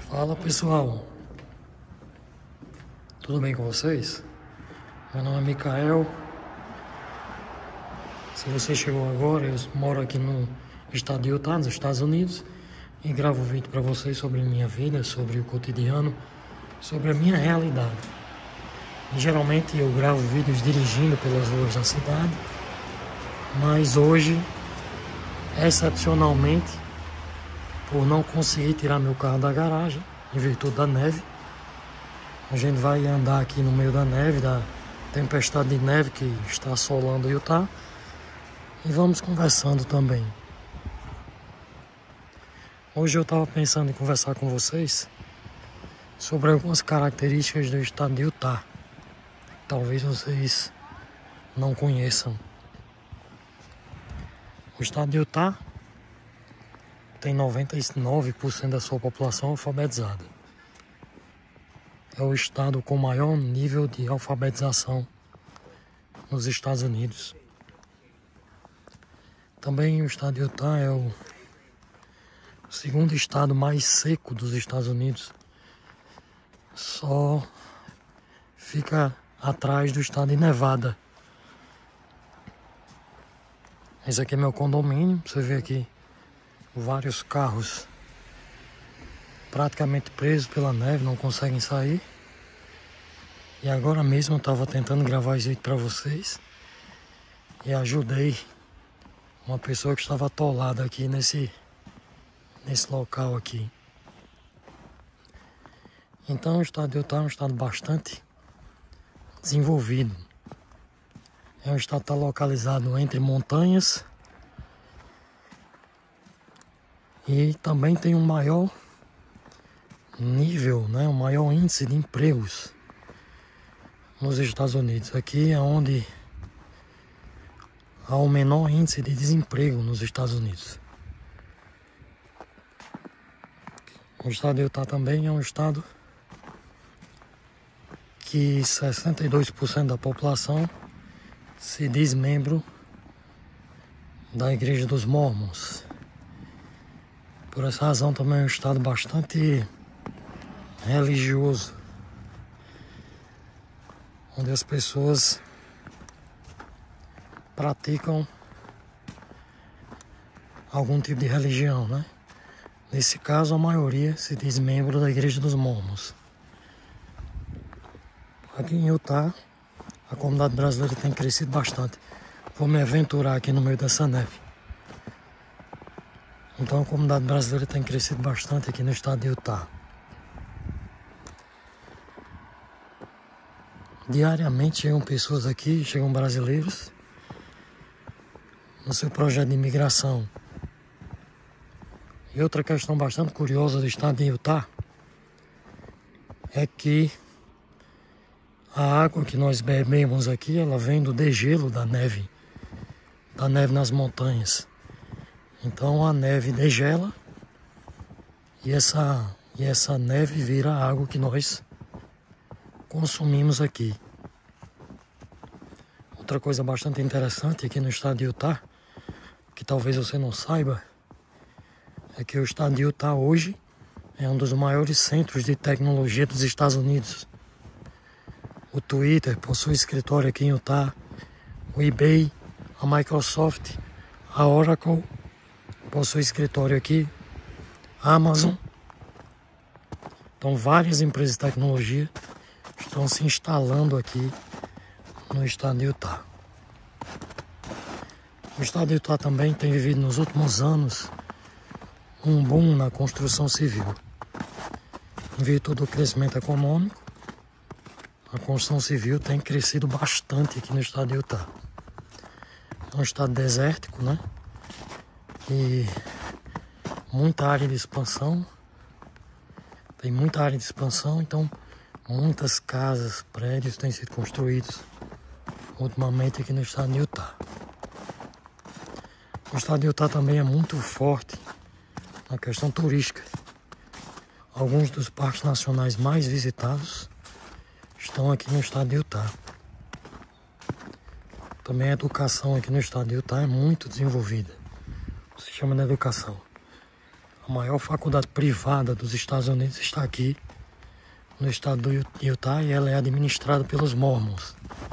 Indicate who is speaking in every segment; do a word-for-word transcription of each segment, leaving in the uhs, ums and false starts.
Speaker 1: Fala pessoal, tudo bem com vocês? Meu nome é Mikael. Se você chegou agora, eu moro aqui no estado de Utah, nos Estados Unidos, e gravo vídeo para vocês sobre minha vida, sobre o cotidiano, sobre a minha realidade. E, geralmente eu gravo vídeos dirigindo pelas ruas da cidade, mas hoje, excepcionalmente, por não conseguir tirar meu carro da garagem, em virtude da neve, a gente vai andar aqui no meio da neve, da tempestade de neve que está assolando Utah, e vamos conversando também. Hoje eu estava pensando em conversar com vocês sobre algumas características do estado de Utah. Talvez vocês não conheçam. O estado de Utah tem noventa e nove por cento da sua população alfabetizada. É o estado com maior nível de alfabetização nos Estados Unidos. Também o estado de Utah é o segundo estado mais seco dos Estados Unidos. Só fica atrás do estado de Nevada. Esse aqui é meu condomínio, você vê aqui vários carros praticamente presos pela neve, não conseguem sair. E agora mesmo eu estava tentando gravar esse vídeo para vocês e ajudei uma pessoa que estava atolada aqui nesse, nesse local aqui. Então o estado de Utah é um estado bastante desenvolvido. É um estado que está localizado entre montanhas e também tem um maior nível, né, um maior índice de empregos nos Estados Unidos. Aqui é onde há o menor índice de desemprego nos Estados Unidos. O estado de Utah também é um estado que sessenta e dois por cento da população se diz membro da Igreja dos Mormons. Por essa razão também é um estado bastante religioso, onde as pessoas praticam algum tipo de religião, né? Nesse caso, a maioria se diz membro da Igreja dos Mormons. Aqui em Utah, a comunidade brasileira tem crescido bastante. Vou me aventurar aqui no meio dessa neve. Então a comunidade brasileira tem crescido bastante aqui no estado de Utah. Diariamente chegam pessoas aqui, chegam brasileiros no seu projeto de imigração. E outra questão bastante curiosa do estado de Utah é que a água que nós bebemos aqui, ela vem do degelo da neve, da neve nas montanhas. Então a neve degela e essa, e essa neve vira a água que nós consumimos aqui. Outra coisa bastante interessante aqui no estado de Utah, que talvez você não saiba, é que o estado de Utah hoje é um dos maiores centros de tecnologia dos Estados Unidos. O Twitter possui escritório aqui em Utah, o eBay, a Microsoft, a Oracle possui escritório aqui, a Amazon. Então várias empresas de tecnologia estão se instalando aqui no estado de Utah. O estado de Utah também tem vivido nos últimos anos um boom na construção civil. Em virtude do crescimento econômico, a construção civil tem crescido bastante aqui no estado de Utah. É um estado desértico, né? E muita área de expansão. Tem muita área de expansão, então muitas casas, prédios têm sido construídos ultimamente aqui no estado de Utah. O estado de Utah também é muito forte na questão turística. Alguns dos parques nacionais mais visitados estão aqui no estado de Utah. Também a educação aqui no estado de Utah é muito desenvolvida. Se chama de educação. A maior faculdade privada dos Estados Unidos está aqui, no estado do Utah, e ela é administrada pelos Mormons.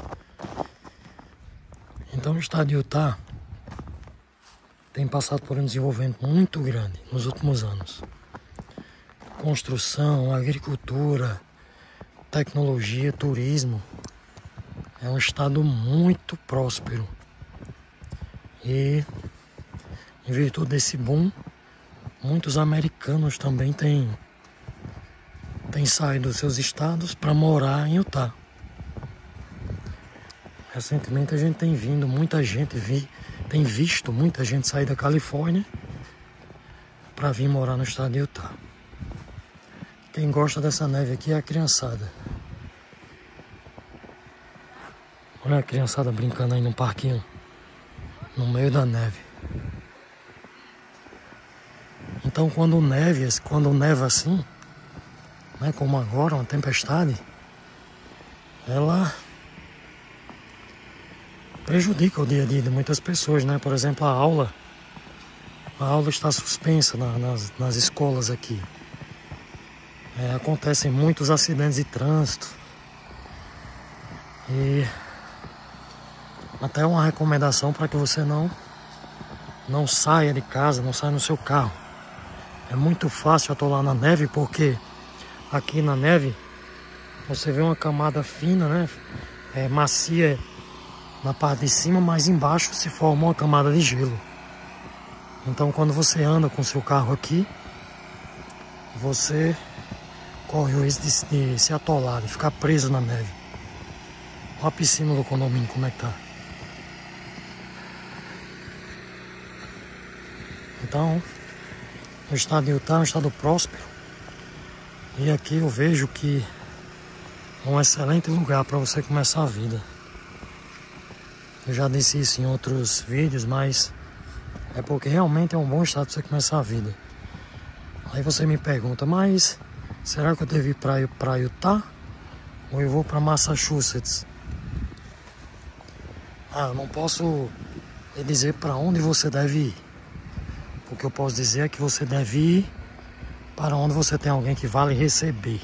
Speaker 1: Então o estado de Utah tem passado por um desenvolvimento muito grande nos últimos anos. Construção, agricultura, tecnologia, turismo. É um estado muito próspero. E em virtude desse boom, muitos americanos também têm, têm saído dos seus estados para morar em Utah. Recentemente a gente tem vindo, muita gente vi, tem visto muita gente sair da Califórnia para vir morar no estado de Utah. Quem gosta dessa neve aqui é a criançada. Olha a criançada brincando aí no parquinho, no meio da neve. Então quando neve, quando neva assim, né, como agora, uma tempestade, ela prejudica o dia a dia de muitas pessoas, né? Por exemplo, a aula, a aula está suspensa na, nas, nas escolas aqui. É, acontecem muitos acidentes de trânsito. E até uma recomendação para que você não, não saia de casa, não saia no seu carro. É muito fácil atolar na neve, porque aqui na neve você vê uma camada fina, né? É, macia na parte de cima, mas embaixo se forma uma camada de gelo. Então quando você anda com seu carro aqui, você corre o risco de, de se atolar, de ficar preso na neve. Olha a piscina do condomínio como é que tá. Então, o estado de Utah é um estado próspero. E aqui eu vejo que é um excelente lugar para você começar a vida. Eu já disse isso em outros vídeos, mas é porque realmente é um bom estado para você começar a vida. Aí você me pergunta, mas será que eu devo ir para Utah ou eu vou para Massachusetts? Ah, eu não posso lhe dizer para onde você deve ir. O que eu posso dizer é que você deve ir para onde você tem alguém que vale receber.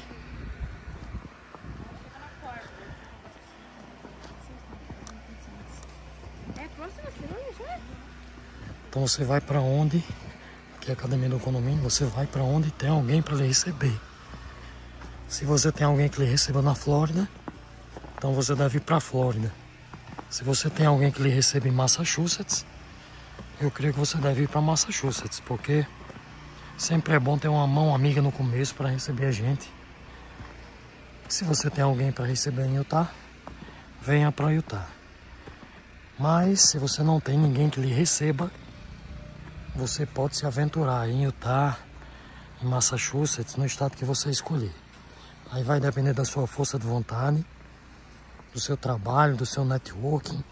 Speaker 1: Então você vai para onde, aqui é a academia do condomínio, você vai para onde tem alguém para lhe receber. Se você tem alguém que lhe receba na Flórida, então você deve ir para a Flórida. Se você tem alguém que lhe receba em Massachusetts, eu creio que você deve ir para Massachusetts, porque sempre é bom ter uma mão amiga no começo para receber a gente. Se você tem alguém para receber em Utah, venha para Utah. Mas se você não tem ninguém que lhe receba, você pode se aventurar em Utah, em Massachusetts, no estado que você escolher. Aí vai depender da sua força de vontade, do seu trabalho, do seu networking.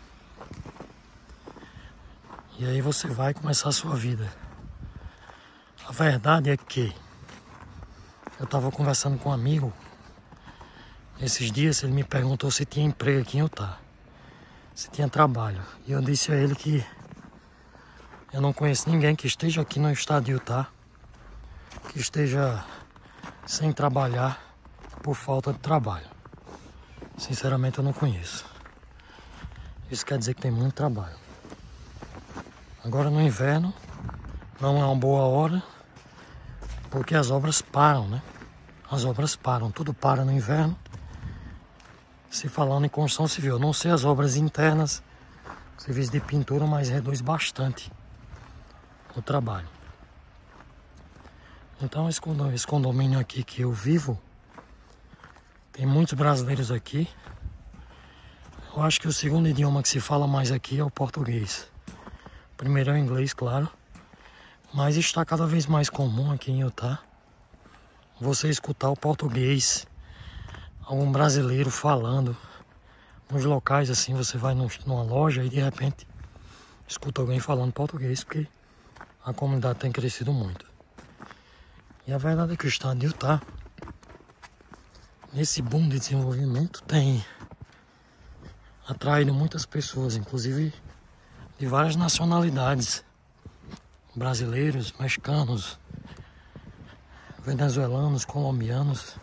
Speaker 1: E aí você vai começar a sua vida. A verdade é que eu estava conversando com um amigo esses dias, ele me perguntou se tinha emprego aqui em Utah, se tinha trabalho. E eu disse a ele que eu não conheço ninguém que esteja aqui no estado de Utah, que esteja sem trabalhar por falta de trabalho. Sinceramente eu não conheço. Isso quer dizer que tem muito trabalho. Agora no inverno não é uma boa hora, porque as obras param, né? As obras param, tudo para no inverno. Se falando em construção civil, não sei as obras internas, serviço de pintura, mas reduz bastante o trabalho. Então esse condomínio, esse condomínio aqui que eu vivo, tem muitos brasileiros aqui. Eu acho que o segundo idioma que se fala mais aqui é o português. Primeiro é o inglês, claro. Mas está cada vez mais comum aqui em Utah você escutar o português, algum brasileiro falando. Nos locais assim, você vai numa loja e de repente escuta alguém falando português, porque a comunidade tem crescido muito. E a verdade é que o estado de Utah, nesse boom de desenvolvimento, tem atraído muitas pessoas, inclusive de várias nacionalidades, brasileiros, mexicanos, venezuelanos, colombianos.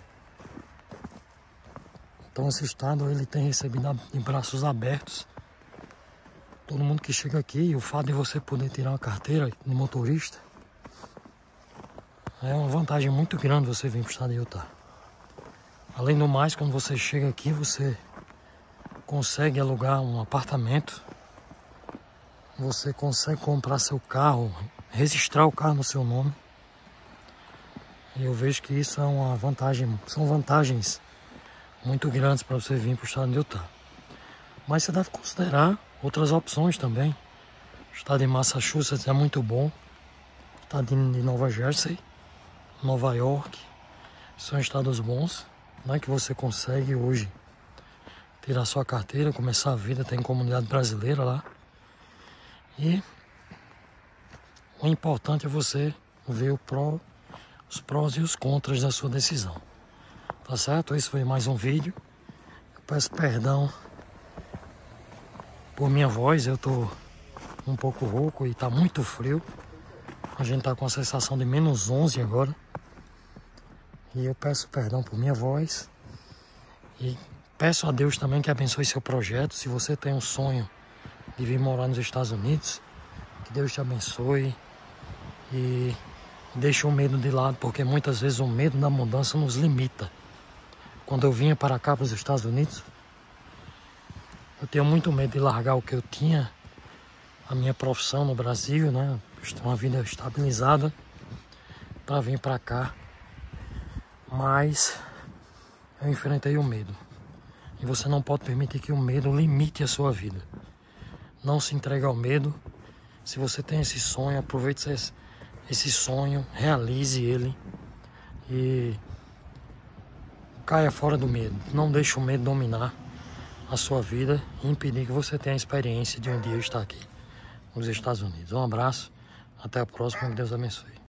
Speaker 1: Então esse estado ele tem recebido de braços abertos todo mundo que chega aqui. E o fato de você poder tirar uma carteira de motorista é uma vantagem muito grande você vir para o estado de Utah. Além do mais, quando você chega aqui, você consegue alugar um apartamento, você consegue comprar seu carro, registrar o carro no seu nome. E eu vejo que isso é uma vantagem, são vantagens muito grandes para você vir para o estado de Utah. Mas você deve considerar outras opções também. O estado de Massachusetts é muito bom. O estado de Nova Jersey, Nova York, são estados bons, né, que você consegue hoje tirar sua carteira, começar a vida. Tem comunidade brasileira lá. E o importante é você ver o pró, os prós e os contras da sua decisão. Tá certo? Esse foi mais um vídeo. Eu peço perdão por minha voz, eu tô um pouco rouco e tá muito frio. A gente tá com a sensação de menos onze agora. E eu peço perdão por minha voz. E peço a Deus também que abençoe seu projeto. Se você tem um sonho de vir morar nos Estados Unidos, que Deus te abençoe. E deixe o medo de lado, porque muitas vezes o medo da mudança nos limita. Quando eu vinha para cá, para os Estados Unidos, eu tenho muito medo de largar o que eu tinha, a minha profissão no Brasil, né? Uma vida estabilizada, para vir para cá. Mas eu enfrentei o medo. E você não pode permitir que o medo limite a sua vida. Não se entregue ao medo. Se você tem esse sonho, aproveite esse, esse sonho, realize ele e caia fora do medo. Não deixe o medo dominar a sua vida e impedir que você tenha a experiência de um dia estar aqui nos Estados Unidos. Um abraço, até a próxima, que Deus abençoe.